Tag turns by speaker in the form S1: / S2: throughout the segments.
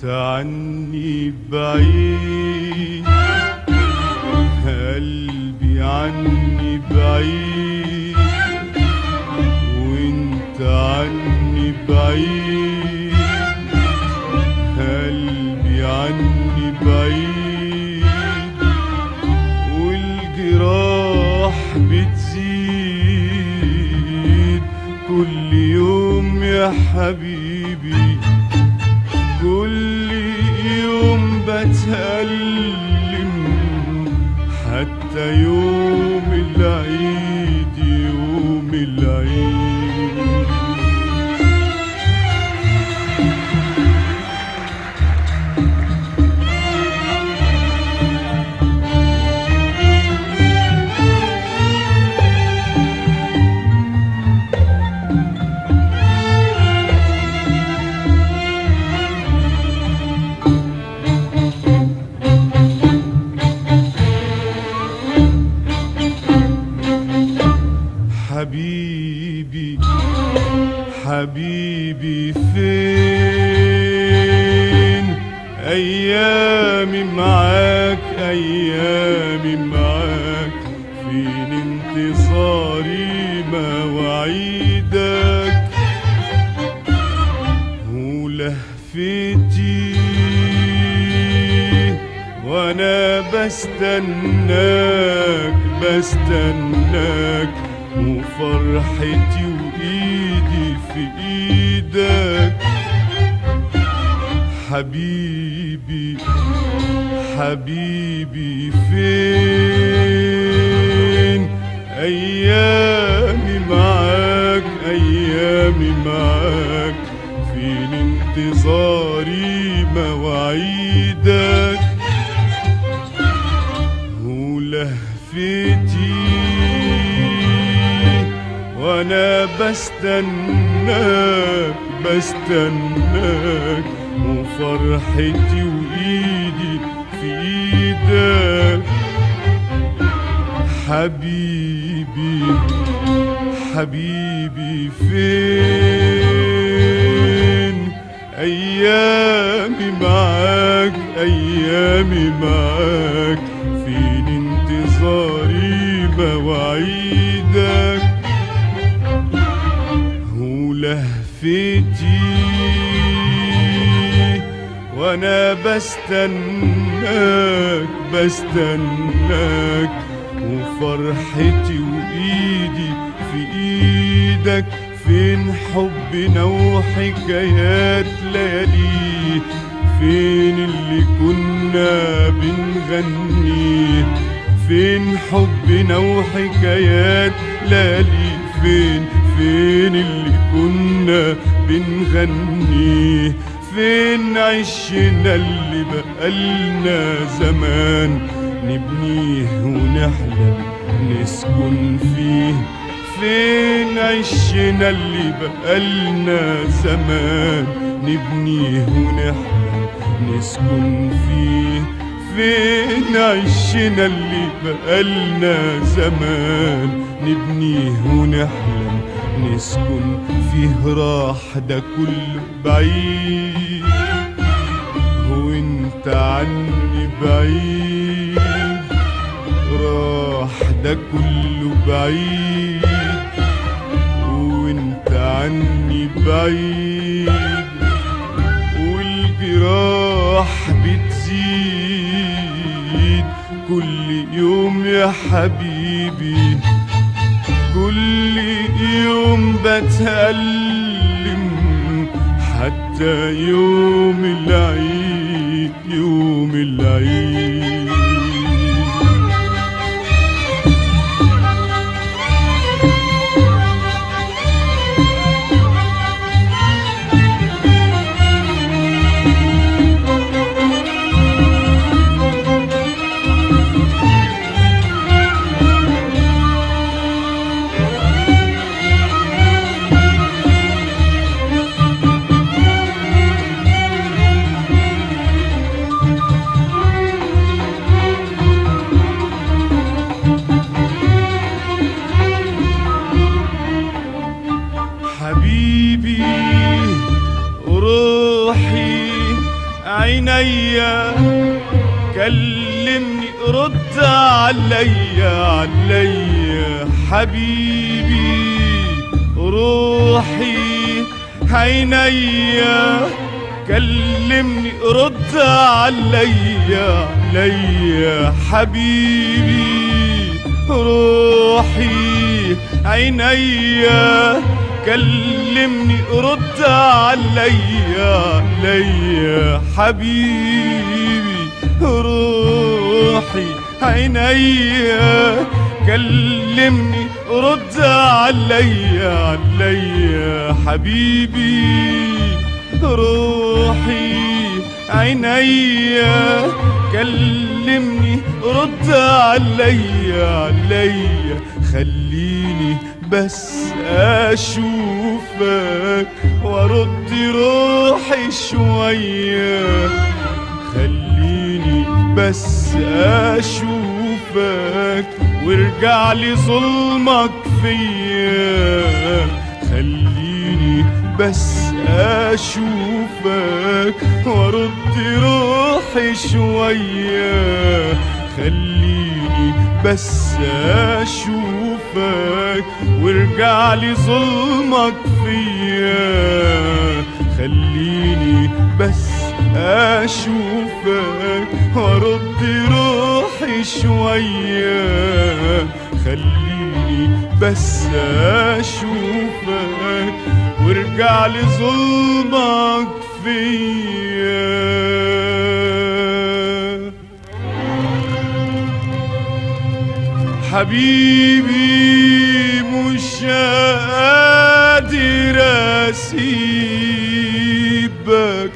S1: عني بعيد، قلبي عني بعيد، وانت عني بعيد، قلبي عني بعيد، والجراح بتزيد كل يوم يا حبيبي، كل يوم بتألم، حتى يوم العيد يوم العيد. حبيبي حبيبي فين أيامي معاك، أيامي معاك، فين انتصاري مواعيدك ولهفتي وأنا بستناك بستناك، وفرحتي وإيدي في إيدك. حبيبي حبيبي فين أيامي معاك، أيامي معاك، فين انتظاري مواعيدك ولهفتي وانا بستناك بستناك، وفرحتي وايدي في ايدك. حبيبي حبيبي فين ايامي معاك، ايامي معاك، فين انتظاري مواعيدك ولهفتي وانا بستناك بستناك، وفرحتي وايدي في ايدك. فين حبنا وحكايات لياليه، فين اللي كنا بنغنيه، فين حبنا وحكايات لياليه، فين اللي كنا بنغنيه، فين عشنا اللي بقالنا زمان نبنيه ونحلم نسكن فيه، فين عشنا اللي بقالنا زمان نبنيه ونحلم نسكن فيه، فين عشنا اللي بقالنا زمان نبنيه ونحلم نسكن فيه. راح ده كله بعيد وانت عني بعيد، راح ده كله بعيد وانت عني بعيد، والجراح بتزيد كل يوم يا حبيبي، كل يوم بتألم، حتى يوم العيد يوم العيد. عينيا كلمني رد عليا حبيبي روحي عينيا كلمني رد عليا حبيبي روحي عينيا كلمني رد عليا حبيبي روحي عينيا كلمني رد عليا حبيبي روحي عينيا كلمني رد عليا خليني بس اشوفك وارد روحي شوية خليني بس اشوفك وارجع لي ظلمك فيا خليني بس اشوفك وارد روحي شوية خليني بس اشوفك وارجع لي ظلمك فيا خليني بس اشوفك وارد روحي شوية خليني بس اشوفك وارجع لي ظلمك فيا حبيبي مش قادر اسيبك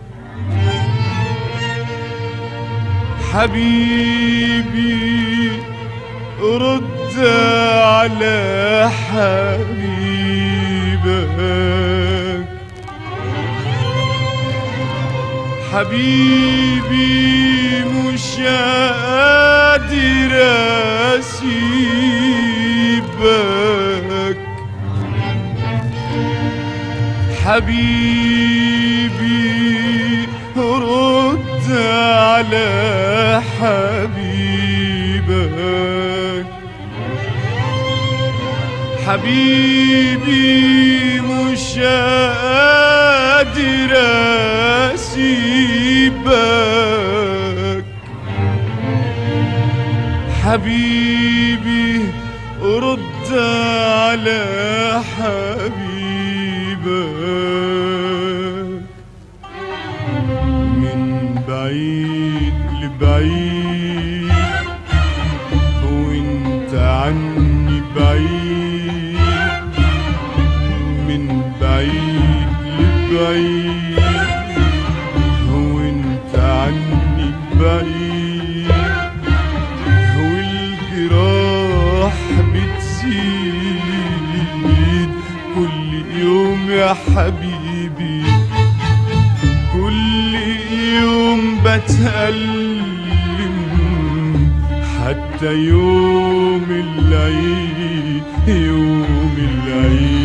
S1: حبيبي رد على حبيبك حبيبي مش قادر اسيبك حبيبي رد على حبيبك حبيبي مش قادر اسيبك حبيبي رد على حبيبك من بعيد لبعيد وانت عني بعيد من بعيد لبعيد وانت عني بعيد والجراح بتزيد كل يوم يا حبيبي كل يوم بتألم حتى يوم العيد